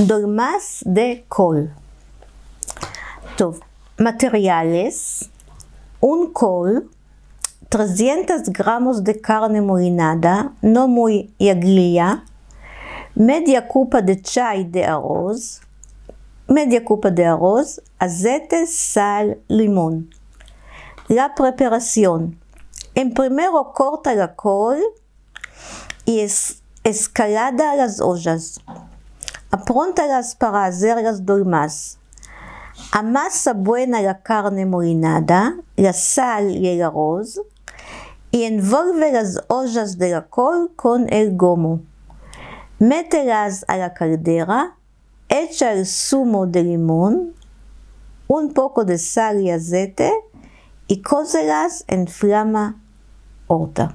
dolmas de col. טוב, materiales, un col, 300 gramos de carne molinada, no muy yaglia, media copa de chai de arroz, media copa de arroz, aceite, sal, limón. La preparación. En primero corta la col y escalada las ollas. Apróntalas para hacer las dolmas. Amasa buena la carne molinada, la sal y el arroz y envuelve las ollas de la col con el gomo. Mételas a la caldera, echa el zumo de limón, un poco de sal y aceite y cócelas en flama alta.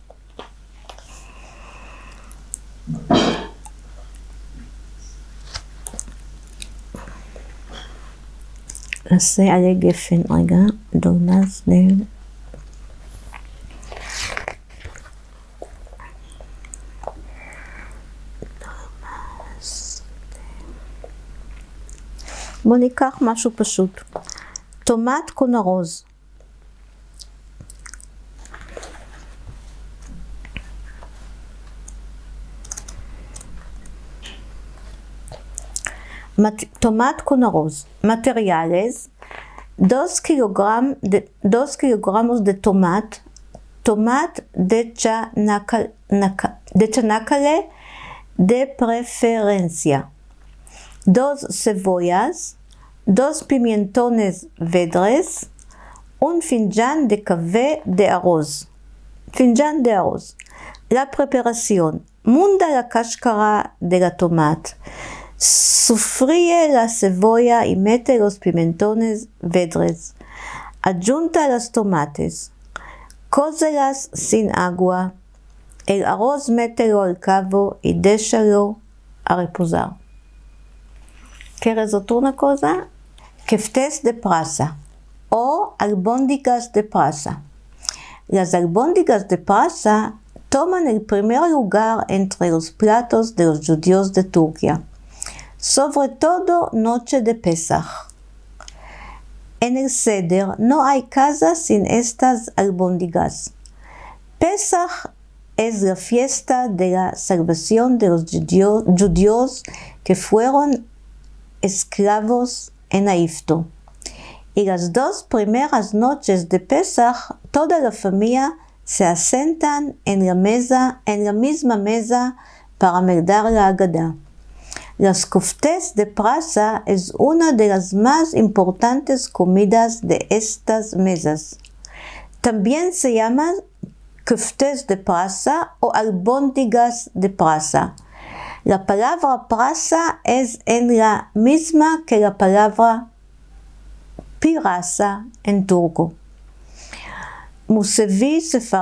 נעשה עלי גפן רגע, דולמס de בואו ניקח משהו פשוט. טומט con arroz. Tomate con arroz. Materiales: 2 kilogramos de tomate, tomate de Chanacale de preferencia, 2 cebollas, 2 pimentones verdes, un finjan de café de arroz. Finjan de arroz. La preparación: munda la cáscara de la tomate. Sofríe la cebolla y mete los pimentones verdes. Adjunta los tomates. Cócelas sin agua. El arroz mételo al cabo y déjalo a reposar. ¿Quieres otra cosa? Keftes de prasa o albóndigas de prasa. Las albóndigas de prasa toman el primer lugar entre los platos de los judíos de Turquía. Sobre todo noche de Pesach. En el Seder no hay casa sin estas albóndigas. Pesach es la fiesta de la salvación de los judíos que fueron esclavos en Egipto. Y las 2 primeras noches de Pesach, toda la familia se asientan en la misma mesa para medar la Haggadah. Las koftes de prasa es una de las más importantes comidas de estas mesas. También se llaman koftes de prasa o albóndigas de prasa. La palabra prasa es en la misma que la palabra pirasa en turco. Musevi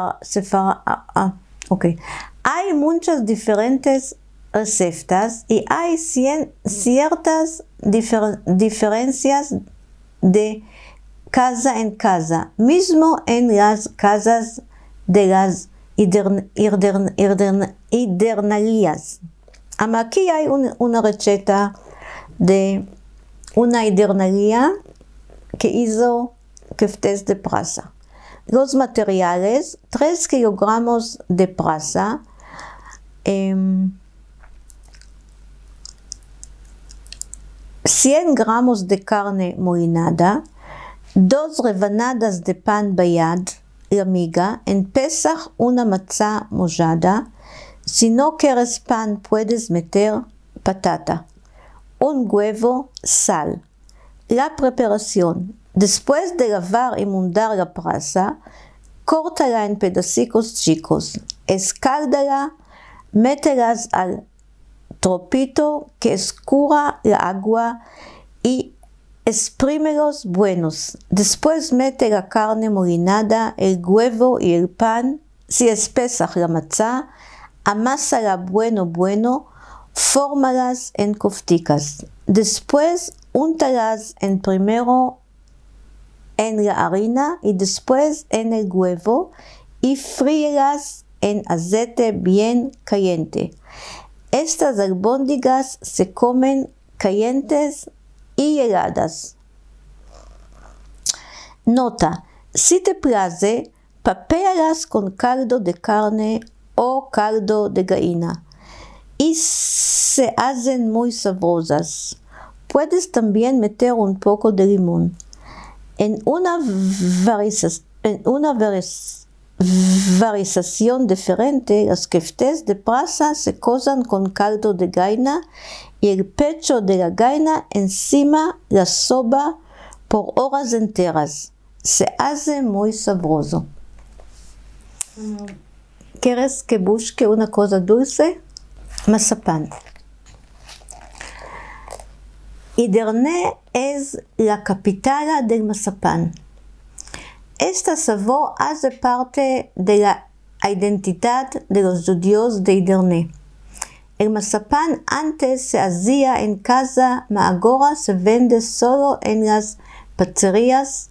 Hay muchas diferentes recetas y hay ciertas diferencias de casa en casa, mismo en las casas de las hidernalías. Aquí hay una receta de una hidernalía que hizo keftes de prasa. Los materiales: 3 kilogramos de prasa, 100 gramos de carne molinada, 2 rebanadas de pan bayad, la miga, en Pesach una matzá mollada. Si no quieres pan puedes meter patata, un huevo, sal. La preparación: después de lavar y mondar la prasa, córtala en pedacitos chicos, escáldala, mételas al tropito que escurra la agua y exprímelos buenos. Después mete la carne molinada, el huevo y el pan. Si es Pesach la matzá, amásala bueno, fórmalas en kofticas. Después úntalas primero en la harina y después en el huevo y fríelas en aceite bien caliente. Estas albóndigas se comen calientes y heladas. Nota: si te place, papéalas con caldo de carne o caldo de gallina y se hacen muy sabrosas. Puedes también meter un poco de limón. En una variación diferente, las keftés de brasa se cocen con caldo de gallina y el pecho de la gallina encima la soba por horas enteras. Se hace muy sabroso. ¿Quieres que busque una cosa dulce? Mazapán. Edirne es la capital del mazapán. Este sabor hace parte de la identidad de los judíos de Edirne. El mazapán antes se hacía en casa, pero ahora se vende solo en las pizzerías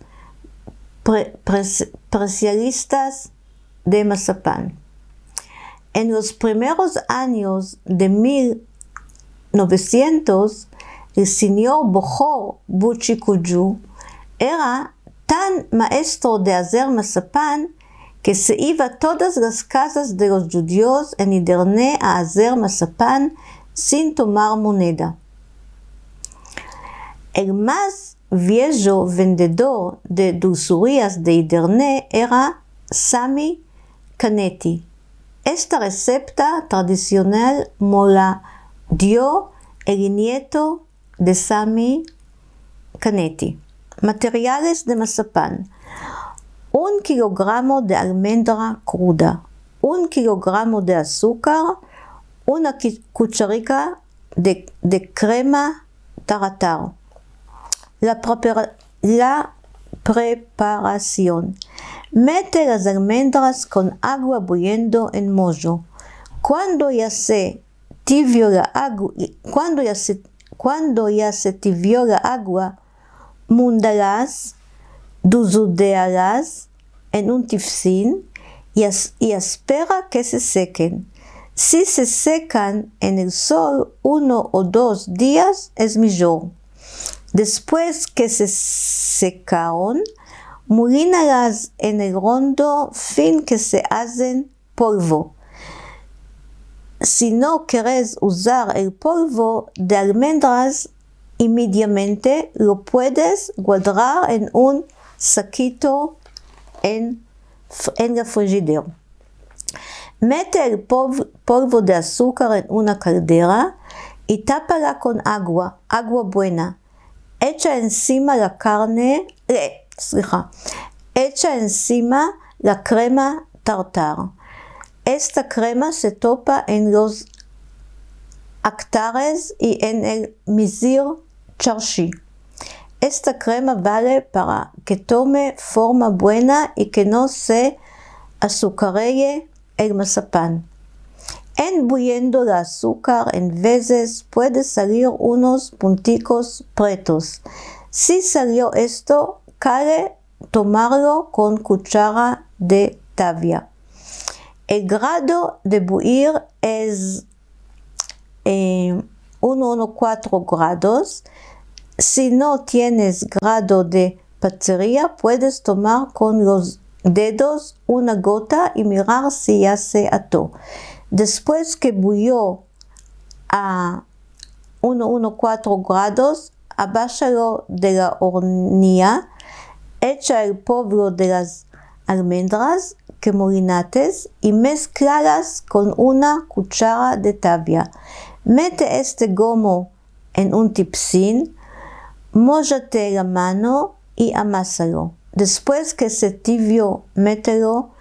especialistas de mazapán. En los primeros años de 1900, el señor Bohor Buchikuju era tan maestro de hacer mazapán que se iba a todas las casas de los judíos en Edirne a hacer mazapán sin tomar moneda. El más viejo vendedor de dulzurías de Edirne era Sami Canetti. Esta receta tradicional me la dio el nieto de Sami Canetti. Materiales de mazapán: 1 kilogramo de almendra cruda, 1 kilogramo de azúcar, 1 cucharita de crema tartar. La preparación: mete las almendras con agua hirviendo en mollo. Cuando ya se tibió la agua, múndalas, duzudéalas en un tifsín y espera que se sequen. Si se secan en el sol 1 o 2 días es mejor. Después que se secaron, molínalas en el rondo fin que se hacen polvo. Si no quieres usar el polvo de almendras inmediatamente, lo puedes guardar en un saquito en la frigidera. Mete el polvo de azúcar en una caldera y tápala con agua buena. Echa encima la crema tartar. Esta crema se topa en los actares y en el misir charshi. Esta crema vale para que tome forma buena y que no se azucaree el mazapán. Embulliendo el azúcar en veces puede salir unos punticos pretos. Si salió esto, cabe tomarlo con cuchara de tavia. El grado de bullir es 1,4 grados. Si no tienes grado de pizzería, puedes tomar con los dedos una gota y mirar si ya se ató. Después que bullió a 1,4 grados, abájalo de la hornilla, echa el polvo de las almendras que molinates y mezclalas con una cuchara de tavia. Mete este gomo en un tifsín, mójate la mano y amásalo. Después que se tibió, mételo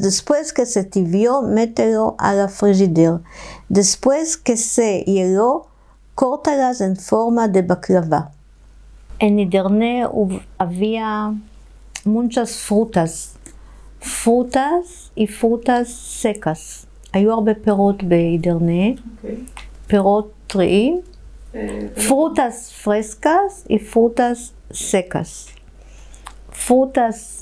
a la frigidera. Después que se heló, córtalas en forma de baklava. En Edirne había muchas frutas y frutas secas. היו הרבה פירות באידרנה, פירות טריים, frutas frescas y frutas secas. Frutas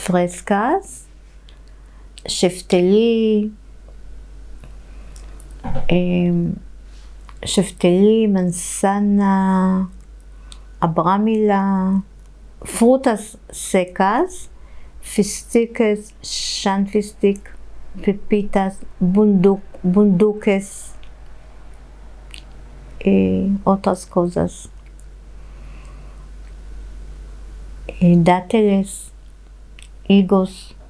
frescas, שפתלי, שפטלי, מנסנה, אברמילה, frutas secas, fisticas, shanfistic, pepitas, bunduques, otras cosas, dátiles, higos,